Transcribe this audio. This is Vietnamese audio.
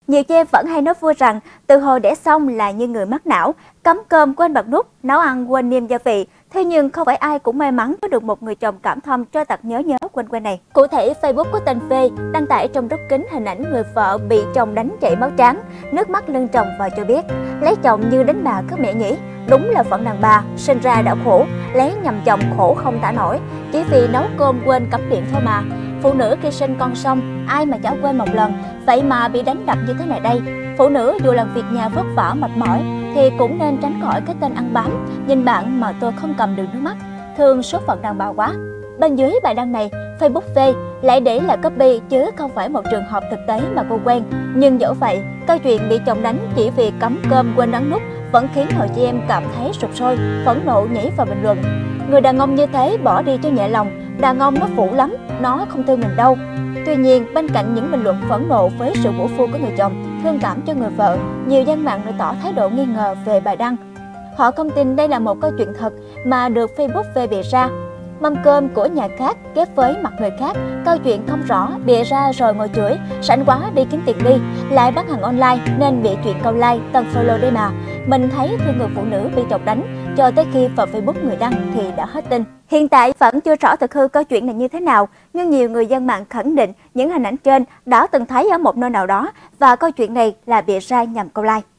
Nhiều chị em vẫn hay nói vui rằng từ hồi đẻ xong là như người mắc não, cắm cơm quên bật nút, nấu ăn quên nêm gia vị. Thế nhưng không phải ai cũng may mắn có được một người chồng cảm thông cho tật nhớ quên quên này. Cụ thể, Facebook của tên Phê đăng tải trong group kính hình ảnh người vợ bị chồng đánh chảy máu trắng, nước mắt lưng tròng và cho biết lấy chồng như đánh bà các mẹ nhỉ. Đúng là phận đàn bà, sinh ra đã khổ, lấy nhầm chồng khổ không tả nổi, chỉ vì nấu cơm quên cắm điện thôi mà. Phụ nữ khi sinh con xong, ai mà chả quên một lần, vậy mà bị đánh đập như thế này đây. Phụ nữ dù làm việc nhà vất vả mệt mỏi thì cũng nên tránh khỏi cái tên ăn bám, nhìn bạn mà tôi không cầm được nước mắt, thương số phận đàn bà quá. Bên dưới bài đăng này, Facebook V lại để là copy chứ không phải một trường hợp thực tế mà cô quen. Nhưng dẫu vậy, câu chuyện bị chồng đánh chỉ vì cắm cơm quên ấn nút vẫn khiến hội chị em cảm thấy sụp sôi, phẫn nộ nhảy vào bình luận. Người đàn ông như thế bỏ đi cho nhẹ lòng, đàn ông nó phụ lắm, nó không thương mình đâu. Tuy nhiên, bên cạnh những bình luận phẫn nộ với sự vũ phu của người chồng, thương cảm cho người vợ, nhiều dân mạng lại tỏ thái độ nghi ngờ về bài đăng. Họ không tin đây là một câu chuyện thật mà được Facebook về bịa ra. Mâm cơm của nhà khác ghép với mặt người khác, câu chuyện không rõ, bịa ra rồi ngồi chửi, sẵn quá đi kiếm tiền đi, lại bán hàng online nên bị chuyện câu like, tăng follow đây mà. Mình thấy thương người phụ nữ bị chồng đánh, cho tới khi vào Facebook người đăng thì đã hết tin. Hiện tại vẫn chưa rõ thực hư câu chuyện này như thế nào, nhưng nhiều người dân mạng khẳng định những hình ảnh trên đã từng thấy ở một nơi nào đó và câu chuyện này là bịa ra nhằm câu like.